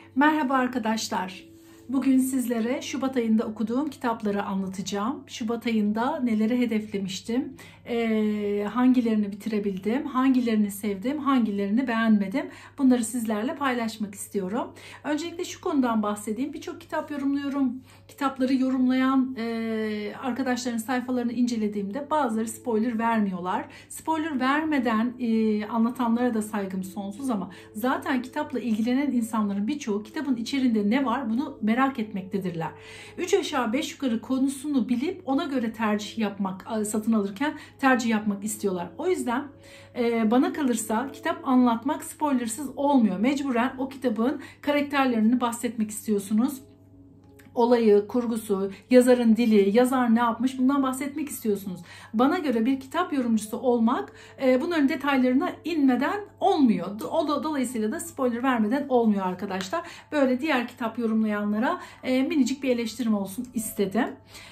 Merhaba arkadaşlar. Bugün sizlere Şubat ayında okuduğum kitapları anlatacağım. Şubat ayında neleri hedeflemiştim, hangilerini bitirebildim, hangilerini sevdim, hangilerini beğenmedim. Bunları sizlerle paylaşmak istiyorum. Öncelikle şu konudan bahsedeyim. Birçok kitap yorumluyorum. Kitapları yorumlayan arkadaşların sayfalarını incelediğimde bazıları spoiler vermiyorlar. Spoiler vermeden anlatanlara da saygım sonsuz ama zaten kitapla ilgilenen insanların birçoğu kitabın içerisinde ne var bunu merak etmektedirler. 3 aşağı 5 yukarı konusunu bilip ona göre tercih yapmak, satın alırken tercih yapmak istiyorlar. O yüzden bana kalırsa kitap anlatmak spoilersız olmuyor. Mecburen o kitabın karakterlerini bahsetmek istiyorsunuz. Olayı, kurgusu, yazarın dili, yazar ne yapmış bundan bahsetmek istiyorsunuz. Bana göre bir kitap yorumcusu olmak bunların detaylarına inmeden olmuyor. Dolayısıyla da spoiler vermeden olmuyor arkadaşlar. Böyle diğer kitap yorumlayanlara minicik bir eleştirim olsun istedim.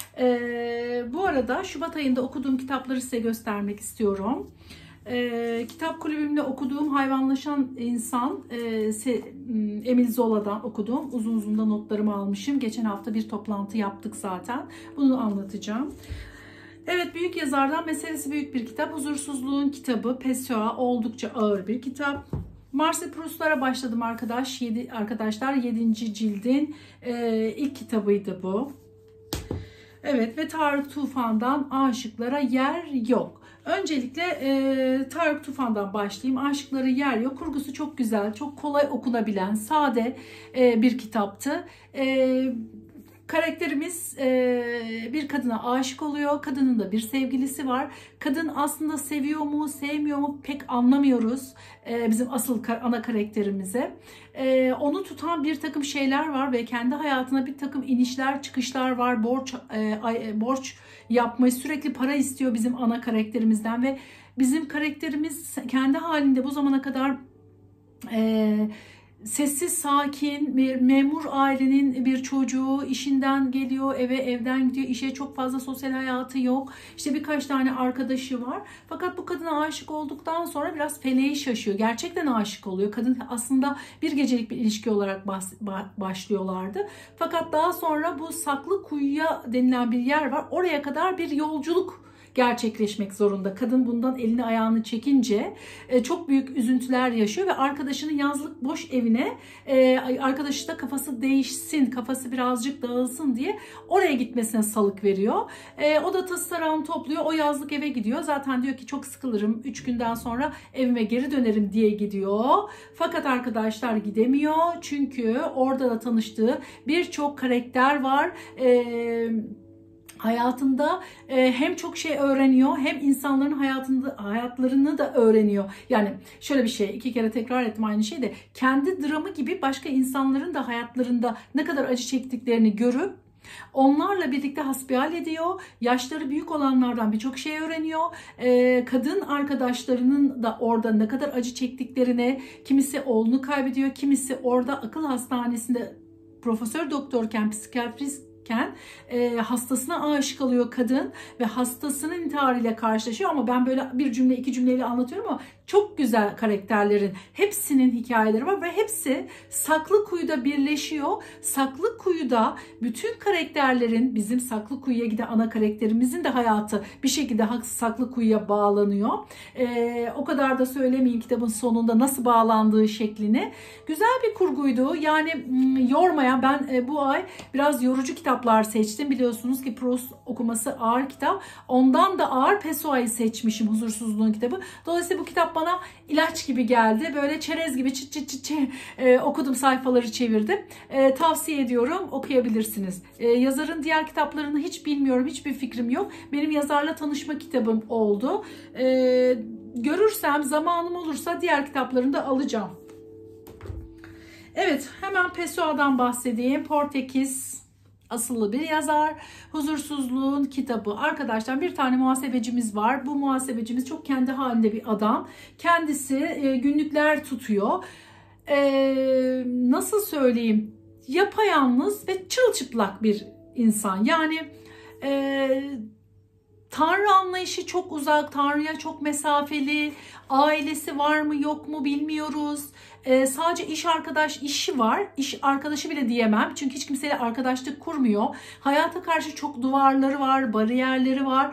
Bu arada Şubat ayında okuduğum kitapları size göstermek istiyorum. Kitap kulübümle okuduğum Hayvanlaşan İnsan, Emil Zola'dan okuduğum, uzun da notlarımı almışım. Geçen hafta bir toplantı yaptık zaten. Bunu anlatacağım. Evet, büyük yazardan meselesi büyük bir kitap. Huzursuzluğun kitabı, Pessoa, oldukça ağır bir kitap. Marcel Proust'lara başladım arkadaşlar. 7. cildin ilk kitabıydı bu. Evet ve Tarık Tufan'dan Aşıklara Yer Yok. Öncelikle Tarık Tufan'dan başlayayım. Aşıklara Yer Yok. Kurgusu çok güzel, çok kolay okunabilen, sade bir kitaptı. Karakterimiz bir kadına aşık oluyor. Kadının da bir sevgilisi var. Kadın aslında seviyor mu, sevmiyor mu pek anlamıyoruz bizim asıl ana karakterimize. Onu tutan bir takım şeyler var ve kendi hayatına bir takım inişler, çıkışlar var. Borç yapmayı, sürekli para istiyor bizim ana karakterimizden ve bizim karakterimiz kendi halinde bu zamana kadar sessiz, sakin bir memur ailenin bir çocuğu, işinden geliyor eve, evden gidiyor işe, çok fazla sosyal hayatı yok. İşte birkaç tane arkadaşı var. Fakat bu kadına aşık olduktan sonra biraz feleği şaşıyor. Gerçekten aşık oluyor. Kadın aslında bir gecelik bir ilişki olarak başlıyorlardı. Fakat daha sonra bu Saklı Kuyuya denilen bir yer var. Oraya kadar bir yolculuk gerçekleşmek zorunda. Kadın bundan elini ayağını çekince çok büyük üzüntüler yaşıyor ve arkadaşının yazlık boş evine arkadaşı da kafası değişsin, kafası birazcık dağılsın diye oraya gitmesine salık veriyor. O da tası tarağını topluyor. O yazlık eve gidiyor. Zaten diyor ki çok sıkılırım. 3 günden sonra evime geri dönerim diye gidiyor. Fakat arkadaşlar gidemiyor. Çünkü orada da tanıştığı birçok karakter var. Hayatında hem çok şey öğreniyor hem insanların hayatlarını da öğreniyor. Yani şöyle bir şey, 2 kere tekrar ettim aynı şeyi de, kendi dramı gibi başka insanların da hayatlarında ne kadar acı çektiklerini görüp onlarla birlikte hasbihal ediyor. Yaşları büyük olanlardan birçok şey öğreniyor. Kadın arkadaşlarının da orada ne kadar acı çektiklerini, kimisi oğlunu kaybediyor, kimisi orada akıl hastanesinde profesör doktorken, psikiyatrist hastasına aşık oluyor kadın ve hastasının intiharıyla karşılaşıyor. Ama ben böyle bir cümle 2 cümleyle anlatıyorum ama çok güzel karakterlerin hepsinin hikayeleri var ve hepsi Saklı Kuyu'da birleşiyor. Saklı Kuyu'da bütün karakterlerin, bizim Saklı Kuyu'ya giden ana karakterimizin de hayatı bir şekilde Saklı Kuyu'ya bağlanıyor. O kadar da söylemeyeyim kitabın sonunda nasıl bağlandığı şeklini. Güzel bir kurguydu. Yani yormayan, ben bu ay biraz yorucu kitaplar seçtim. Biliyorsunuz ki Proust okuması ağır kitap. Ondan da ağır Pessoa'yı seçmişim, Huzursuzluğun kitabı. Dolayısıyla bu kitap bana ilaç gibi geldi. Böyle çerez gibi çıt çıt çıt okudum, sayfaları çevirdim. Tavsiye ediyorum, okuyabilirsiniz. Yazarın diğer kitaplarını hiç bilmiyorum, hiçbir fikrim yok. Benim yazarla tanışma kitabım oldu. Görürsem, zamanım olursa diğer kitaplarını da alacağım. Evet, hemen Pessoa'dan bahsedeyim. Portekiz asıllı bir yazar. Huzursuzluğun kitabı. Arkadaşlar bir tane muhasebecimiz var. Bu muhasebecimiz çok kendi halinde bir adam. Kendisi günlükler tutuyor. Nasıl söyleyeyim? Yapayalnız ve çırılçıplak bir insan. Yani Tanrı anlayışı çok uzak, Tanrı'ya çok mesafeli, ailesi var mı yok mu bilmiyoruz. Sadece işi var, iş arkadaşı bile diyemem çünkü hiç kimseyle arkadaşlık kurmuyor. Hayata karşı çok duvarları var, bariyerleri var.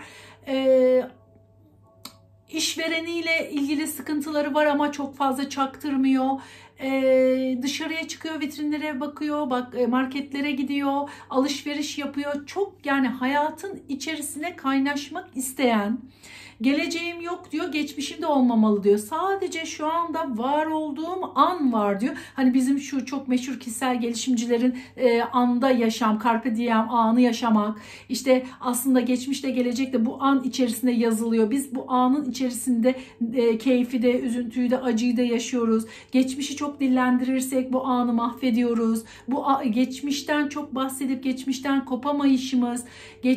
İşvereniyle ilgili sıkıntıları var ama çok fazla çaktırmıyor. Dışarıya çıkıyor, vitrinlere bakıyor, marketlere gidiyor, alışveriş yapıyor. Çok yani hayatın içerisine kaynaşmak isteyen, geleceğim yok diyor, geçmişim de olmamalı diyor. Sadece şu anda var olduğum an var diyor. Hani bizim şu çok meşhur kişisel gelişimcilerin anda yaşam, carpe diem, anı yaşamak. İşte aslında geçmişte gelecek de bu an içerisinde yazılıyor. Biz bu anın içerisinde keyfi de, üzüntüyü de, acıyı da yaşıyoruz. Geçmişi çok dillendirirsek bu anı mahvediyoruz. Bu geçmişten çok bahsedip geçmişten kopamayışımız,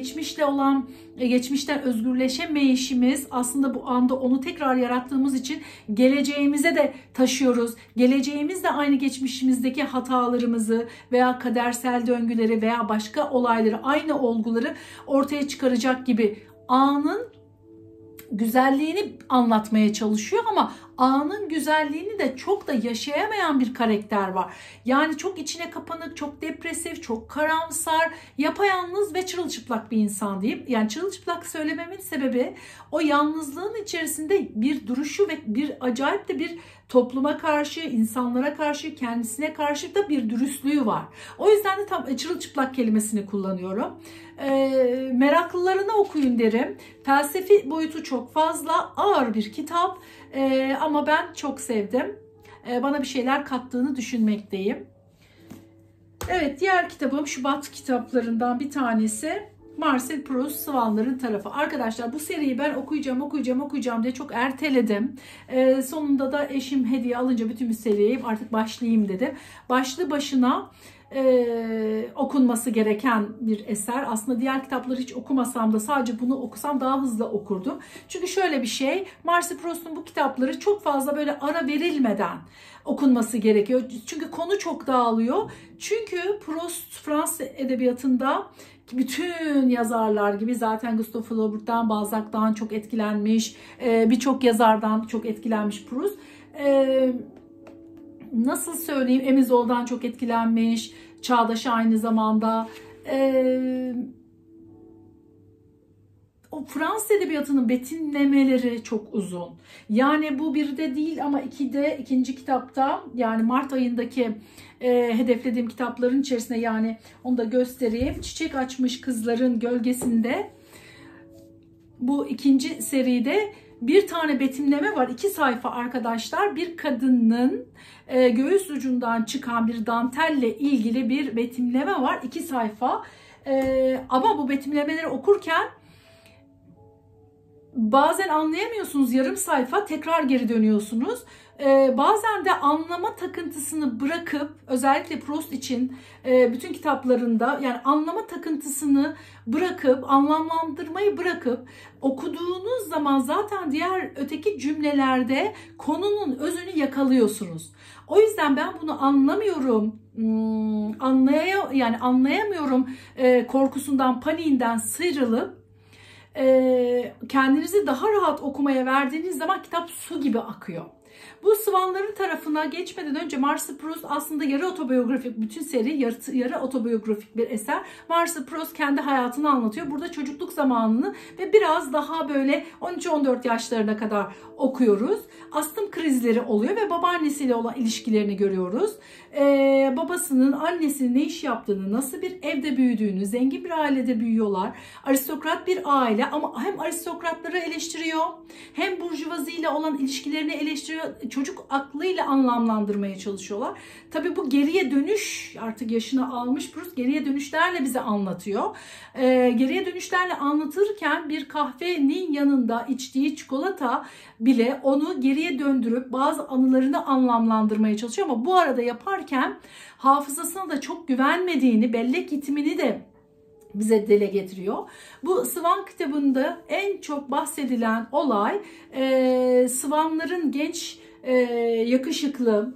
geçmişten özgürleşemeyişimiz aslında bu anda onu tekrar yarattığımız için geleceğimize de taşıyoruz. Geleceğimiz de aynı geçmişimizdeki hatalarımızı veya kadersel döngüleri veya başka olayları, aynı olguları ortaya çıkaracak gibi anın güzelliğini anlatmaya çalışıyor ama anın güzelliğini de çok da yaşayamayan bir karakter var. Yani çok içine kapanık, çok depresif, çok karamsar, yapayalnız ve çırılçıplak bir insan diyeyim. Yani çırılçıplak söylememin sebebi o yalnızlığın içerisinde bir duruşu ve bir acayip de bir topluma karşı, insanlara karşı, kendisine karşı da bir dürüstlüğü var. O yüzden de tam çırılçıplak kelimesini kullanıyorum. Meraklılarına okuyun derim. Felsefi boyutu çok fazla, ağır bir kitap ama ben çok sevdim. Bana bir şeyler kattığını düşünmekteyim. Evet, diğer kitabım Şubat kitaplarından bir tanesi. Marcel Proust, Sıvanların Tarafı. Arkadaşlar bu seriyi ben okuyacağım diye çok erteledim. Sonunda da eşim hediye alınca bütün bir seriyi artık başlayayım dedim. Başlı başına okunması gereken bir eser. Aslında diğer kitapları hiç okumasam da sadece bunu okusam daha hızlı okurdum. Çünkü şöyle bir şey, Marcel Proust'un bu kitapları çok fazla böyle ara verilmeden okunması gerekiyor. Çünkü konu çok dağılıyor. Çünkü Proust Fransız edebiyatında bütün yazarlar gibi zaten Gustave Flaubert'tan, Balzac'tan çok etkilenmiş, birçok yazardan çok etkilenmiş Proust. Nasıl söyleyeyim, Émile Zola'dan çok etkilenmiş, çağdaş aynı zamanda. O Fransız edebiyatının betimlemeleri çok uzun. Yani bu birde değil ama ikinci kitapta, yani Mart ayındaki hedeflediğim kitapların içerisinde, yani onu da göstereyim. Çiçek açmış kızların gölgesinde, bu ikinci seride bir tane betimleme var. 2 sayfa arkadaşlar. Bir kadının göğüs ucundan çıkan bir dantelle ilgili bir betimleme var. 2 sayfa. Ama bu betimlemeleri okurken bazen anlayamıyorsunuz, yarım sayfa tekrar geri dönüyorsunuz. Bazen de anlama takıntısını bırakıp, özellikle Proust için bütün kitaplarında, yani anlama takıntısını bırakıp, anlamlandırmayı bırakıp okuduğunuz zaman zaten diğer öteki cümlelerde konunun özünü yakalıyorsunuz. O yüzden ben bunu anlamıyorum, anlayamıyorum korkusundan, paniğinden sıyrılıp kendinizi daha rahat okumaya verdiğiniz zaman kitap su gibi akıyor. Bu Sıvanların Tarafına geçmeden önce Marcel Proust aslında yarı otobiyografik, bütün seri yarı otobiyografik bir eser. Marcel Proust kendi hayatını anlatıyor. Burada çocukluk zamanını ve biraz daha böyle 13-14 yaşlarına kadar okuyoruz. Astım krizleri oluyor ve babaannesiyle olan ilişkilerini görüyoruz. Babasının, annesinin ne iş yaptığını, nasıl bir evde büyüdüğünü, zengin bir ailede büyüyorlar. Aristokrat bir aile ama hem aristokratları eleştiriyor, hem burjuvaziyle olan ilişkilerini eleştiriyor. Çocuk aklıyla anlamlandırmaya çalışıyorlar. Tabii bu geriye dönüş, artık yaşını almış Proust geriye dönüşlerle bize anlatıyor. Geriye dönüşlerle anlatırken bir kahvenin yanında içtiği çikolata bile onu geriye döndürüp bazı anılarını anlamlandırmaya çalışıyor. Ama bu arada yaparken hafızasına da çok güvenmediğini, bellek itimini de bize dile getiriyor. Bu Sıvan kitabında en çok bahsedilen olay Sıvanların genç, yakışıklı,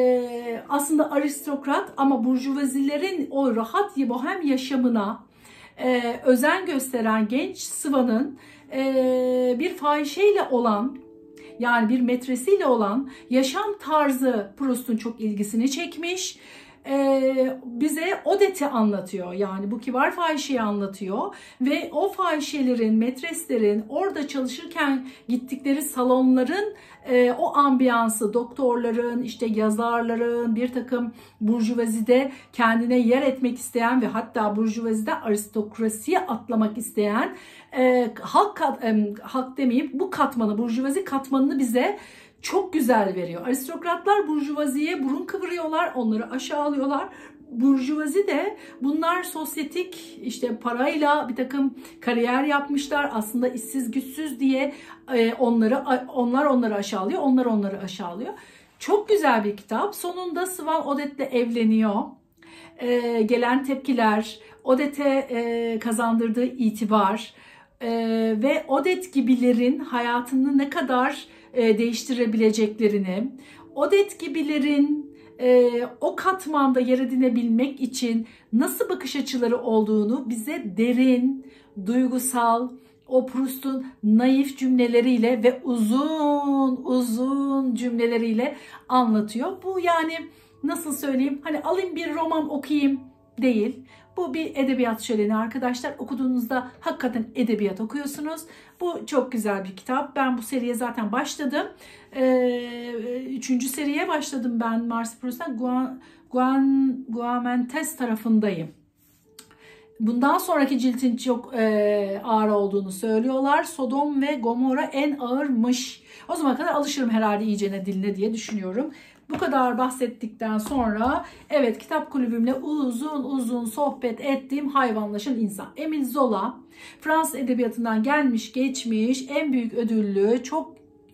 aslında aristokrat ama burjuvazilerin o rahat bohem yaşamına özen gösteren genç Sıva'nın bir fahişeyle olan, yani bir metresiyle olan yaşam tarzı Proust'un çok ilgisini çekmiş. Bize Odette'i anlatıyor. Yani bu kibar fahişeyi anlatıyor ve o fahişelerin, metreslerin orada çalışırken gittikleri salonların o ambiyansı, doktorların, işte yazarların, bir takım burjuvazide kendine yer etmek isteyen ve hatta burjuvazide aristokrasiye atlamak isteyen halk demeyeyim, bu katmanı, burjuvazi katmanını bize çok güzel veriyor. Aristokratlar burjuvaziye burun kıvırıyorlar, onları aşağılıyorlar. Burjuvazi de, bunlar sosyetik, işte parayla bir takım kariyer yapmışlar. Aslında işsiz güçsüz diye onlar onları aşağılıyor, onlar onları aşağılıyor. Çok güzel bir kitap. Sonunda Swan Odette'le evleniyor. Gelen tepkiler, Odette'e kazandırdığı itibar ve Odette gibilerin hayatını ne kadar değiştirebileceklerini, Odette gibilerin o katmanda yer edinebilmek için nasıl bakış açıları olduğunu bize derin, duygusal, o Proust'un naif cümleleriyle ve uzun uzun cümleleriyle anlatıyor. Bu, yani nasıl söyleyeyim, hani alayım bir roman okuyayım değil. Bu bir edebiyat şöleni arkadaşlar. Okuduğunuzda hakikaten edebiyat okuyorsunuz. Bu çok güzel bir kitap. Ben bu seriye zaten başladım. 3. seriye başladım ben Marcel Proust'tan. Guamentes tarafındayım. Bundan sonraki ciltin çok ağır olduğunu söylüyorlar. Sodom ve Gomorra en ağırmış. O zaman kadar alışırım herhalde iyicene diline diye düşünüyorum. Bu kadar bahsettikten sonra, evet, kitap kulübümle uzun uzun sohbet ettiğim hayvanlaşan insan. Emile Zola, Fransız edebiyatından gelmiş geçmiş en büyük ödüllü, çok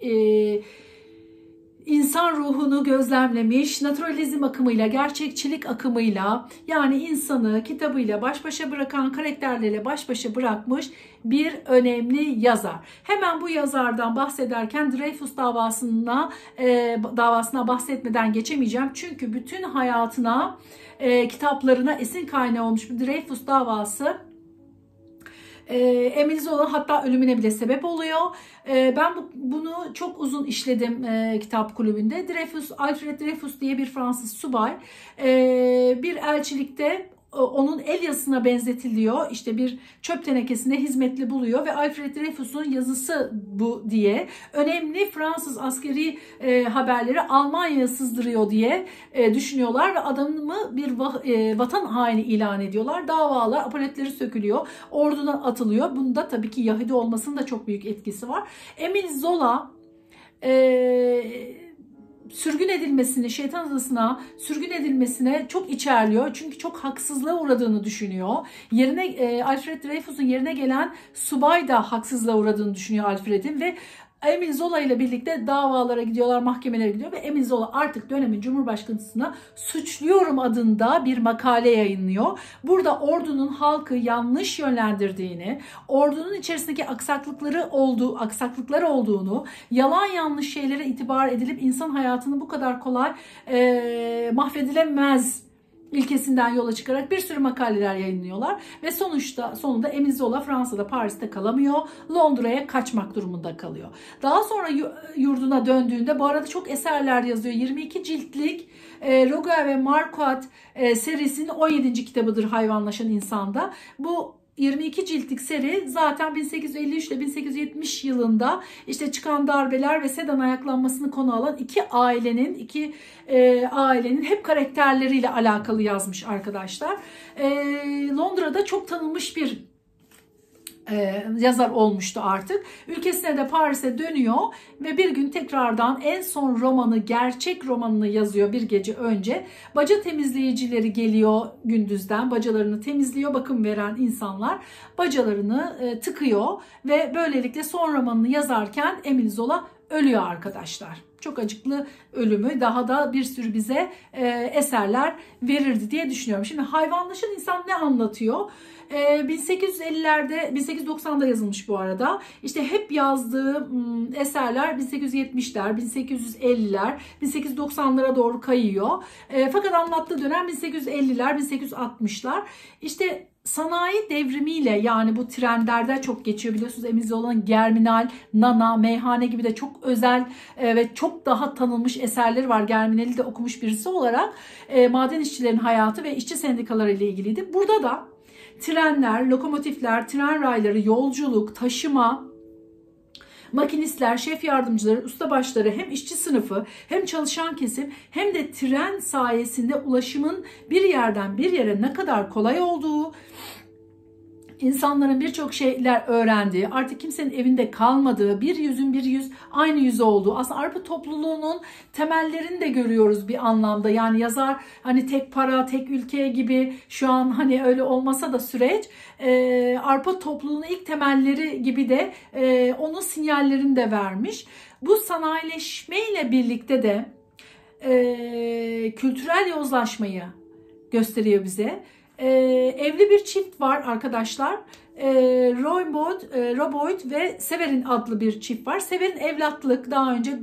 insan ruhunu gözlemlemiş, naturalizm akımıyla, gerçekçilik akımıyla, yani insanı kitabıyla baş başa bırakan, karakterlerle baş başa bırakmış bir önemli yazar. Hemen bu yazardan bahsederken Dreyfus davasına bahsetmeden geçemeyeceğim. Çünkü bütün hayatına, kitaplarına esin kaynağı olmuş bir Dreyfus davası. Emile Zola hatta ölümüne bile sebep oluyor. Ben bunu çok uzun işledim kitap kulübünde. Alfred Dreyfus diye bir Fransız subay bir elçilikte onun el yazısına benzetiliyor. İşte bir çöp tenekesine hizmetli buluyor ve Alfred Dreyfus'un yazısı bu diye önemli Fransız askeri haberleri Almanya'ya sızdırıyor diye düşünüyorlar ve adamı bir vatan haini ilan ediyorlar. Davalar, apoletleri sökülüyor, ordudan atılıyor. Bunda tabii ki Yahudi olmasının da çok büyük etkisi var. Emile Zola sürgün edilmesini, şeytan adasına sürgün edilmesine çok içerliyor. Çünkü çok haksızlığa uğradığını düşünüyor. Yerine Alfred Dreyfus'un yerine gelen subay da haksızlığa uğradığını düşünüyor Alfred'in ve Emile Zola ile birlikte davalara gidiyorlar, mahkemelere gidiyor ve Emile Zola artık dönemin Cumhurbaşkanısına suçluyorum adında bir makale yayınlıyor. Burada ordunun halkı yanlış yönlendirdiğini, ordunun içerisindeki aksaklıklar olduğunu, yalan yanlış şeylere itibar edilip insan hayatını bu kadar kolay mahvedilemez ilkesinden yola çıkarak bir sürü makaleler yayınlıyorlar ve sonunda Emile Zola Fransa'da, Paris'te kalamıyor. Londra'ya kaçmak durumunda kalıyor. Daha sonra yurduna döndüğünde, bu arada çok eserler yazıyor. 22 ciltlik Roger ve Marquardt serisinin 17. kitabıdır Hayvanlaşan İnsan'da. Bu 22 ciltlik seri zaten 1853 ile 1870 yılında işte çıkan darbeler ve Sedan ayaklanmasını konu alan iki ailenin hep karakterleriyle alakalı yazmış arkadaşlar. Londra'da çok tanınmış bir yazar olmuştu artık. Ülkesine de Paris'e dönüyor ve bir gün tekrardan en son romanı, gerçek romanını yazıyor bir gece önce. Baca temizleyicileri geliyor gündüzden, bacalarını temizliyor, bakım veren insanlar bacalarını tıkıyor ve böylelikle son romanını yazarken Emile Zola ölüyor arkadaşlar. çok acıklı ölümü daha da bir sürü bize eserler verirdi diye düşünüyorum. Şimdi Hayvanlaşan İnsan ne anlatıyor? 1850'lerde, 1890'da yazılmış bu arada. İşte hep yazdığı eserler 1870'ler, 1850'ler, 1890'lara doğru kayıyor. Fakat anlattığı dönem 1850'ler, 1860'lar. İşte sanayi devrimiyle, yani bu trendlerde çok geçiyor biliyorsunuz, elimizde olan Germinal, Nana, Meyhane gibi de çok özel ve çok daha tanınmış eserleri var. Germinal'i de okumuş birisi olarak maden işçilerin hayatı ve işçi sendikaları ile ilgiliydi. Burada da trenler, lokomotifler, tren rayları, yolculuk, taşıma, makinistler, şef yardımcıları, ustabaşları, hem işçi sınıfı hem çalışan kesim hem de tren sayesinde ulaşımın bir yerden bir yere ne kadar kolay olduğu, İnsanların birçok şeyler öğrendiği, artık kimsenin evinde kalmadığı, bir yüzün bir yüz aynı yüz olduğu, aslında Arpa topluluğunun temellerini de görüyoruz bir anlamda. Yani yazar hani tek para, tek ülke gibi, şu an hani öyle olmasa da süreç, Arpa topluluğunun ilk temelleri gibi de onun sinyallerini de vermiş. Bu sanayileşmeyle birlikte de kültürel yozlaşmayı gösteriyor bize. Evli bir çift var arkadaşlar. Roy Boyd ve Severin adlı bir çift var. Severin evlatlık, daha önce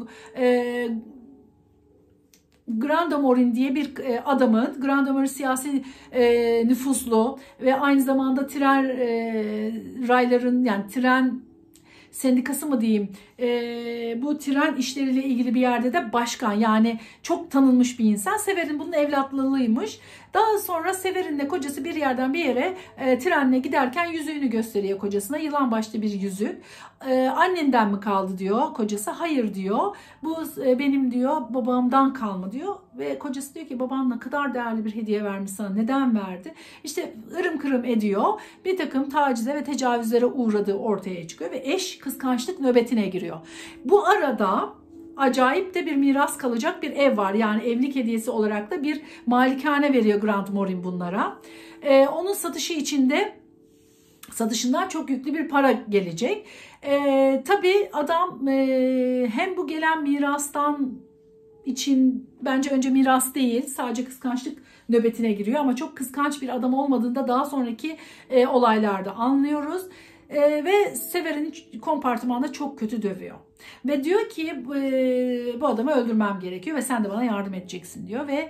Grandomorin diye bir adamın, Grandomorin siyasi nüfuzlu ve aynı zamanda tren rayların, yani tren sendikası mı diyeyim, bu tren işleriyle ilgili bir yerde de başkan, yani çok tanınmış bir insan. Severin bunun evlatlılığıymış. Daha sonra Severin'le kocası bir yerden bir yere trenle giderken yüzüğünü gösteriyor kocasına. Yılan başlı bir yüzük. Annenden mi kaldı diyor kocası. Hayır diyor. Bu benim diyor babamdan kalma diyor. Ve kocası diyor ki baban ne kadar değerli bir hediye vermiş sana. Neden verdi? İşte ırım kırım ediyor. Bir takım tacize ve tecavüzlere uğradığı ortaya çıkıyor. Ve eş kıskançlık nöbetine giriyor. Bu arada acayip de bir miras kalacak bir ev var. Yani evlilik hediyesi olarak da bir malikane veriyor Grandmorin bunlara. Onun satışı için de, satışından çok yüklü bir para gelecek. Tabii adam hem bu gelen mirastan için, bence önce miras değil, sadece kıskançlık nöbetine giriyor. Ama çok kıskanç bir adam olmadığında daha sonraki olaylarda anlıyoruz. Ve Severin kompartımanda çok kötü dövüyor. Ve diyor ki bu adamı öldürmem gerekiyor ve sen de bana yardım edeceksin diyor. Ve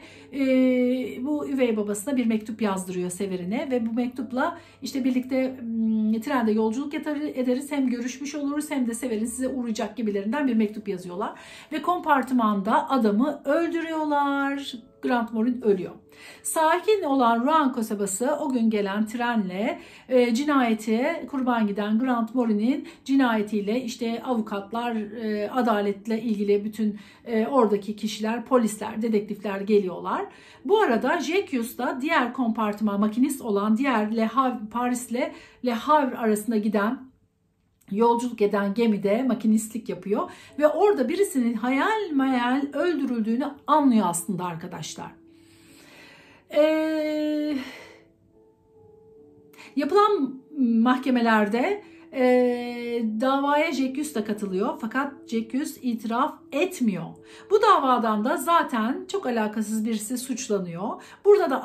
bu üvey babasına bir mektup yazdırıyor Severin'e. Ve bu mektupla işte birlikte trende yolculuk ederiz, hem görüşmüş oluruz hem de Severin size uğrayacak gibilerinden bir mektup yazıyorlar. Ve kompartımanda adamı öldürüyorlar. Grandmorin ölüyor. Sakin olan Rouen kasabası o gün gelen trenle cinayete kurban giden Grandmorin'in cinayetiyle işte avukatlar, adaletle ilgili bütün oradaki kişiler, polisler, dedektifler geliyorlar. Bu arada Jacques da diğer kompartıman makinist olan, diğer Le Havre, Paris'le Le Havre arasında giden, yolculuk eden gemide makinistlik yapıyor ve orada birisinin hayal meyal öldürüldüğünü anlıyor aslında arkadaşlar. Yapılan mahkemelerde davaya Jacques de katılıyor, fakat Jacques itiraf etmiyor. Bu davadan da zaten çok alakasız birisi suçlanıyor. Burada da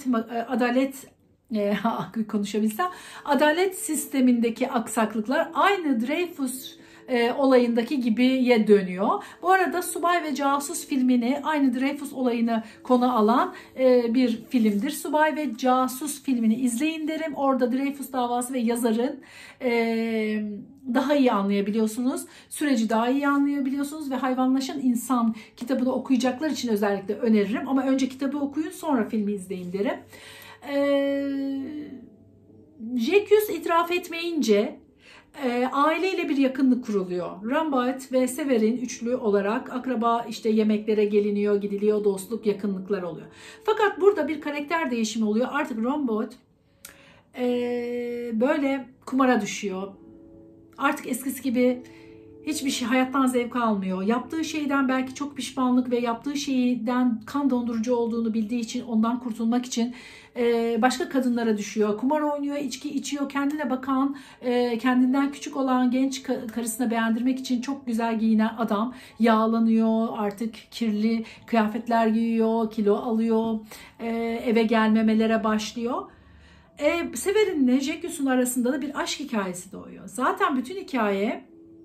adalet sistemindeki aksaklıklar aynı Dreyfus olayındaki gibiye dönüyor. Bu arada Subay ve Casus filmini, aynı Dreyfus olayını konu alan bir filmdir. Subay ve Casus filmini izleyin derim. Orada Dreyfus davası ve yazarın daha iyi anlayabiliyorsunuz. Süreci daha iyi anlayabiliyorsunuz ve Hayvanlaşan İnsan kitabını okuyacaklar için özellikle öneririm. Ama önce kitabı okuyun, sonra filmi izleyin derim. Jacques itiraf etmeyince aileyle bir yakınlık kuruluyor. Rimbaud ve Severin üçlü olarak akraba, işte yemeklere geliniyor, gidiliyor, dostluk, yakınlıklar oluyor. Fakat burada bir karakter değişimi oluyor. Artık Rimbaud böyle kumara düşüyor. Artık eskisi gibi hiçbir şey, hayattan zevk almıyor. Yaptığı şeyden belki çok pişmanlık ve yaptığı şeyden kan dondurucu olduğunu bildiği için ondan kurtulmak için başka kadınlara düşüyor. Kumar oynuyor, içki içiyor, kendine bakan, kendinden küçük olan genç karısına beğendirmek için çok güzel giyinen adam yağlanıyor, artık kirli kıyafetler giyiyor, kilo alıyor, eve gelmemelere başlıyor. Severin'le Jacques'un arasında da bir aşk hikayesi doğuyor. Zaten bütün hikaye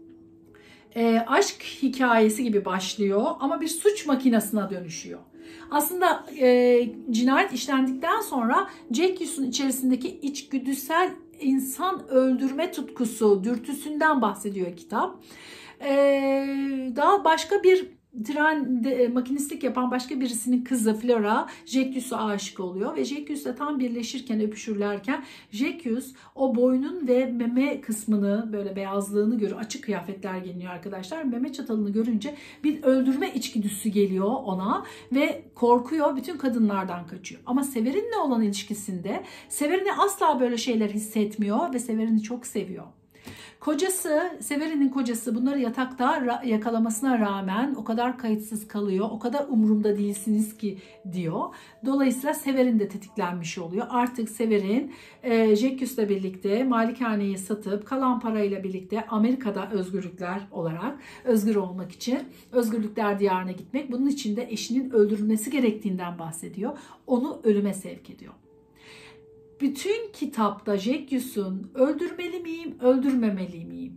aşk hikayesi gibi başlıyor ama bir suç makinesine dönüşüyor. Aslında cinayet işlendikten sonra Jacques'un içerisindeki içgüdüsel insan öldürme tutkusu, dürtüsünden bahsediyor kitap. Daha başka bir makinistlik yapan başka birisinin kızı Flora Jacques'e aşık oluyor ve Jacques'le tam birleşirken, öpüşürlerken Jacques o boynun ve meme kısmını, böyle beyazlığını görüyor. Açık kıyafetler giyiniyor arkadaşlar. Meme çatalını görünce bir öldürme içgüdüsü geliyor ona ve korkuyor. Bütün kadınlardan kaçıyor. Ama Severin'le olan ilişkisinde Severin'e asla böyle şeyler hissetmiyor ve Severin'i çok seviyor. Severin'in kocası bunları yatakta yakalamasına rağmen o kadar kayıtsız kalıyor, o kadar umurumda değilsiniz ki diyor. Dolayısıyla Severin de tetiklenmiş oluyor. Artık Severin Jacques'le birlikte malikaneyi satıp kalan parayla birlikte Amerika'da özgür olmak için özgürlükler diyarına gitmek. Bunun için de eşinin öldürülmesi gerektiğinden bahsediyor. Onu ölüme sevk ediyor. Bütün kitapta Jacques'un öldürmeli miyim, öldürmemeli miyim?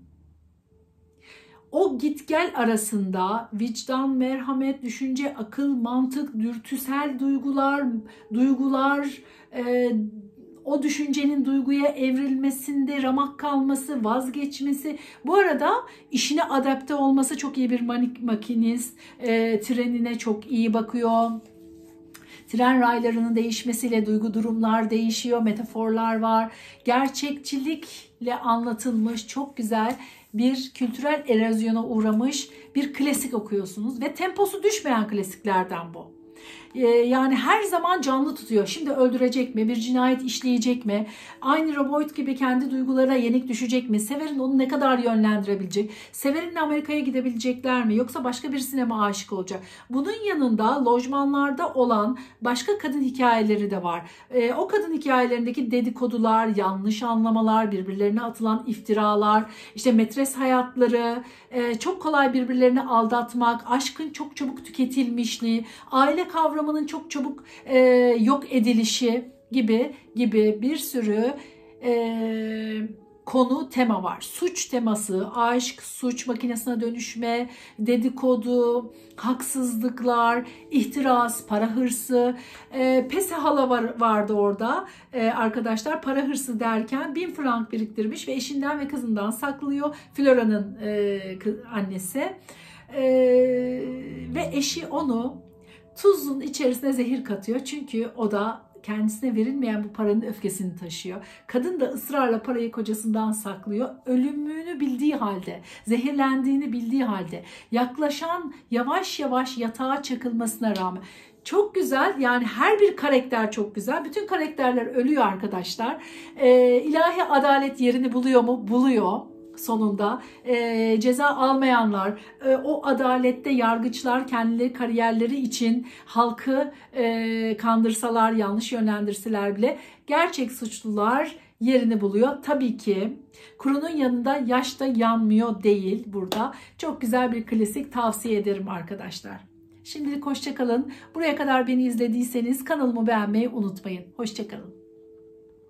O git gel arasında vicdan, merhamet, düşünce, akıl, mantık, dürtüsel duygular, o düşüncenin duyguya evrilmesinde ramak kalması, vazgeçmesi. Bu arada işine adapte olması, çok iyi bir makinist, trenine çok iyi bakıyor. Tren raylarının değişmesiyle duygu durumlar değişiyor, metaforlar var. Gerçekçilikle anlatılmış çok güzel bir kültürel erozyona uğramış bir klasik okuyorsunuz. Ve temposu düşmeyen klasiklerden bu. Yani her zaman canlı tutuyor. Şimdi öldürecek mi? Bir cinayet işleyecek mi? Aynı robot gibi kendi duygularına yenik düşecek mi? Severin onu ne kadar yönlendirebilecek? Severin'le Amerika'ya gidebilecekler mi? Yoksa başka birisine mi aşık olacak? Bunun yanında lojmanlarda olan başka kadın hikayeleri de var. O kadın hikayelerindeki dedikodular, yanlış anlamalar, birbirlerine atılan iftiralar, işte metres hayatları, çok kolay birbirlerini aldatmak, aşkın çok çabuk tüketilmişliği, aile kavramının çok çabuk yok edilişi gibi bir sürü konu, tema var. Suç teması, aşk, suç makinesine dönüşme, dedikodu, haksızlıklar, ihtiras, para hırsı. Pese hala vardı orada. Arkadaşlar para hırsı derken 1000 frank biriktirmiş ve eşinden ve kızından saklıyor. Flora'nın annesi. Ve eşi onu tuzun içerisine zehir katıyor. Çünkü o da kendisine verilmeyen bu paranın öfkesini taşıyor. Kadın da ısrarla parayı kocasından saklıyor. Ölümünü bildiği halde, zehirlendiğini bildiği halde, yaklaşan yavaş yavaş yatağa çakılmasına rağmen. Çok güzel, yani her bir karakter çok güzel. Bütün karakterler ölüyor arkadaşlar. İlahi adalet yerini buluyor mu? Buluyor. Sonunda ceza almayanlar, o adalette yargıçlar kendileri kariyerleri için halkı kandırsalar, yanlış yönlendirseler bile gerçek suçlular yerini buluyor. Tabii ki kurunun yanında yaş da yanmıyor değil burada. Çok güzel bir klasik, tavsiye ederim arkadaşlar. Şimdilik hoşça kalın. Buraya kadar beni izlediyseniz kanalımı beğenmeyi unutmayın. Hoşça kalın.